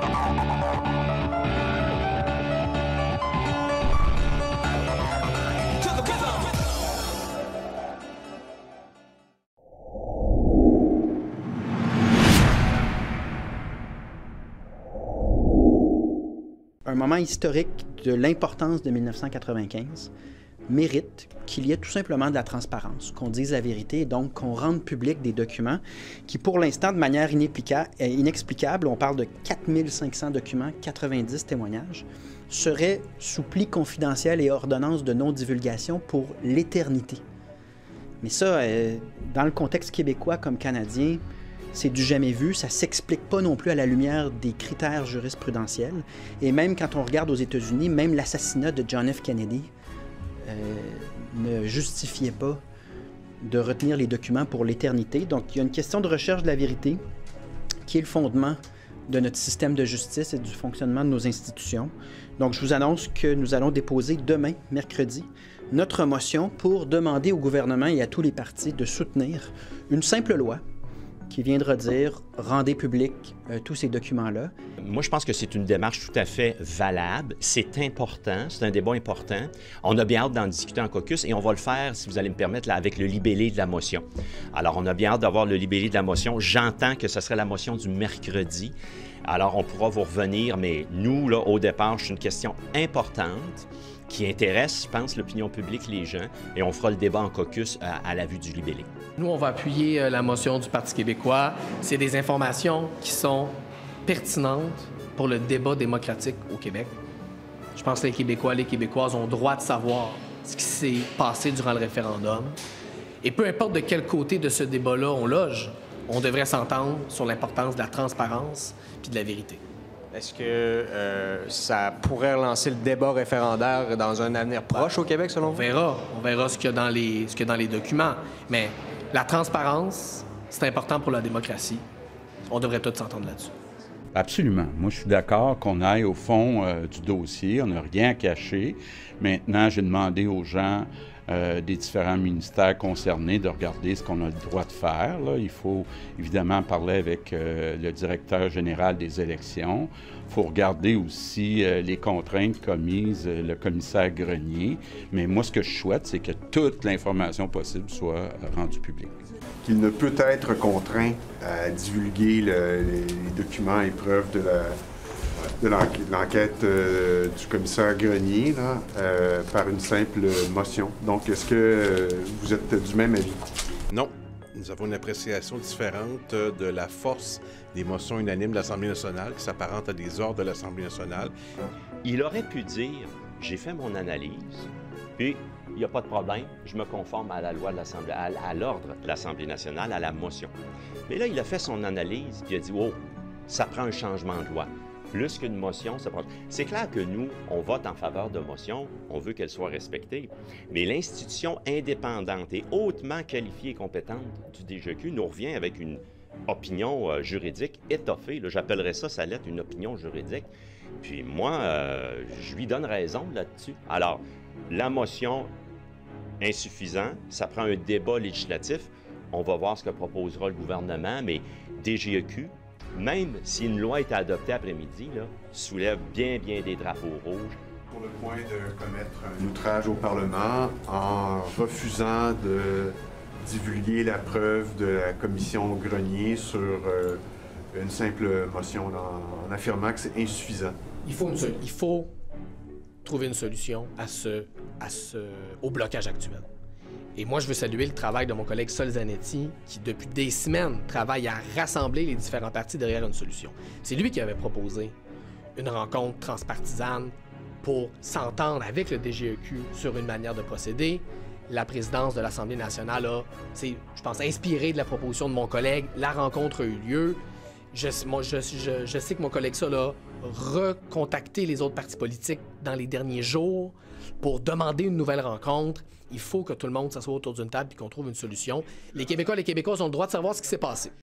Un moment historique de l'importance de 1995 mérite qu'il y ait tout simplement de la transparence, qu'on dise la vérité et donc qu'on rende public des documents qui, pour l'instant, de manière inexplicable, on parle de 4500 documents, 90 témoignages, seraient sous pli confidentiel et ordonnance de non-divulgation pour l'éternité. Mais ça, dans le contexte québécois comme canadien, c'est du jamais vu, ça ne s'explique pas non plus à la lumière des critères jurisprudentiels. Et même quand on regarde aux États-Unis, même l'assassinat de John F. Kennedy ne justifiait pas de retenir les documents pour l'éternité. Donc, il y a une question de recherche de la vérité qui est le fondement de notre système de justice et du fonctionnement de nos institutions. Donc, je vous annonce que nous allons déposer demain, mercredi, notre motion pour demander au gouvernement et à tous les partis de soutenir une simple loi qui viendra dire « rendez public tous ces documents-là ». Moi, je pense que c'est une démarche tout à fait valable. C'est important, c'est un débat important. On a bien hâte d'en discuter en caucus et on va le faire, si vous allez me permettre, là, avec le libellé de la motion. Alors, on a bien hâte d'avoir le libellé de la motion. J'entends que ce serait la motion du mercredi. Alors, on pourra vous revenir, mais nous, là, au départ, c'est une question importante qui intéresse, je pense, l'opinion publique, les gens, et on fera le débat en caucus à la vue du libellé. Nous, on va appuyer la motion du Parti québécois. C'est des informations qui sont pertinentes pour le débat démocratique au Québec. Je pense que les Québécois et les Québécoises ont le droit de savoir ce qui s'est passé durant le référendum. Et peu importe de quel côté de ce débat-là on loge, on devrait s'entendre sur l'importance de la transparence puis de la vérité. Est-ce que ça pourrait relancer le débat référendaire dans un avenir proche au Québec, selon vous? On verra ce qu'il y a dans les documents. Mais la transparence, c'est important pour la démocratie. On devrait tous s'entendre là-dessus. Absolument. Moi, je suis d'accord qu'on aille au fond du dossier. On n'a rien à cacher. Maintenant, j'ai demandé aux gens des différents ministères concernés de regarder ce qu'on a le droit de faire. Là. Il faut évidemment parler avec le directeur général des élections. Il faut regarder aussi les contraintes commises le commissaire Grenier. Mais moi, ce que je souhaite, c'est que toute l'information possible soit rendue publique. Qu'il ne peut être contraint à divulguer les documents et preuves de l'enquête du commissaire Grenier là, par une simple motion. Donc, est-ce que vous êtes du même avis? Non. Nous avons une appréciation différente de la force des motions unanimes de l'Assemblée nationale qui s'apparentent à des ordres de l'Assemblée nationale. Il aurait pu dire « j'ai fait mon analyse, puis il n'y a pas de problème, je me conforme à la loi de l'Assemblée, à l'ordre de l'Assemblée nationale, à la motion. » Mais là, il a fait son analyse, puis il a dit « oh, ça prend un changement de loi. » Plus qu'une motion, ça prend... C'est clair que nous, on vote en faveur de motions, on veut qu'elles soient respectées, mais l'institution indépendante et hautement qualifiée et compétente du DGEQ nous revient avec une opinion juridique étoffée. J'appellerais ça, sa lettre, une opinion juridique. Puis moi, je lui donne raison là-dessus. Alors, la motion, insuffisant, ça prend un débat législatif. On va voir ce que proposera le gouvernement, mais DGEQ, même si une loi était adoptée après-midi, soulève bien des drapeaux rouges. Pour le point de commettre un outrage au Parlement en refusant de divulguer la preuve de la commission Grenier sur une simple motion en affirmant que c'est insuffisant. Il faut trouver une solution au blocage actuel. Et moi, je veux saluer le travail de mon collègue Sol Zanetti, qui, depuis des semaines, travaille à rassembler les différents partis derrière une solution. C'est lui qui avait proposé une rencontre transpartisane pour s'entendre avec le DGEQ sur une manière de procéder. La présidence de l'Assemblée nationale a, je pense, inspiré de la proposition de mon collègue. La rencontre a eu lieu. Je sais que mon collègue Sol a recontacté les autres partis politiques dans les derniers jours pour demander une nouvelle rencontre. Il faut que tout le monde s'assoie autour d'une table et qu'on trouve une solution. Les Québécois et les Québécoises ont le droit de savoir ce qui s'est passé.